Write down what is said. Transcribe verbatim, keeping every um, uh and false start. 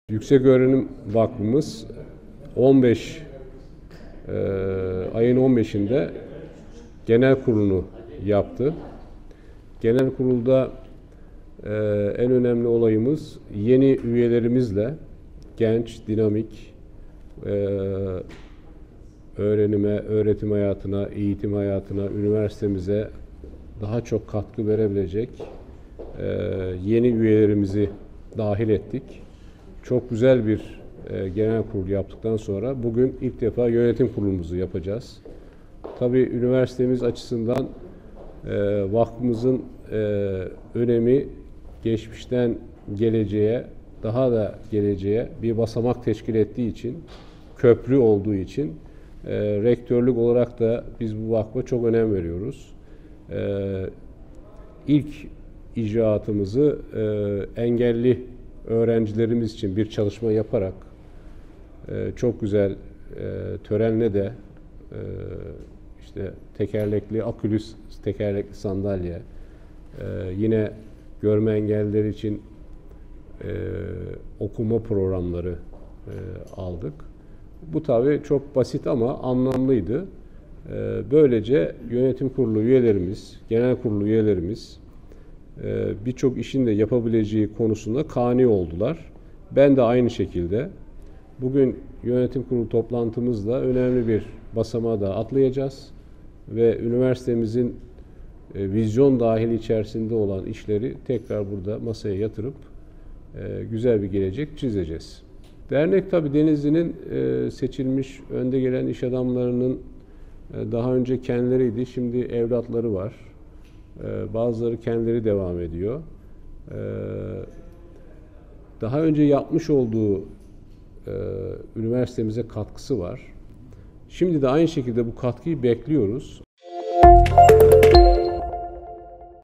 Yükseköğrenim Vakfımız on beş e, ayın on beşinde genel kurulunu yaptı. Genel kurulda e, en önemli olayımız yeni üyelerimizle genç, dinamik, e, öğrenime, öğretim hayatına, eğitim hayatına, üniversitemize daha çok katkı verebilecek e, yeni üyelerimizi dahil ettik. Çok güzel bir e, genel kurul yaptıktan sonra bugün ilk defa yönetim kurulumuzu yapacağız. Tabii üniversitemiz açısından e, vakfımızın e, önemi geçmişten geleceğe, daha da geleceğe bir basamak teşkil ettiği için, köprü olduğu için e, rektörlük olarak da biz bu vakfa çok önem veriyoruz. E, ilk icraatımızı e, engelli öğrencilerimiz için bir çalışma yaparak e, çok güzel e, törenle de e, işte tekerlekli, akülüs tekerlekli sandalye, e, yine görme engelliler için e, okuma programları e, aldık. Bu tabii çok basit ama anlamlıydı. E, böylece yönetim kurulu üyelerimiz, genel kurulu üyelerimiz birçok işin de yapabileceği konusunda kani oldular. Ben de aynı şekilde bugün yönetim kurulu toplantımızda önemli bir basamağa da atlayacağız ve üniversitemizin vizyon dahili içerisinde olan işleri tekrar burada masaya yatırıp güzel bir gelecek çizeceğiz. Dernek tabii Denizli'nin seçilmiş önde gelen iş adamlarının daha önce kendileriydi, şimdi evlatları var. Bazıları kendileri devam ediyor. Daha önce yapmış olduğu üniversitemize katkısı var. Şimdi de aynı şekilde bu katkıyı bekliyoruz.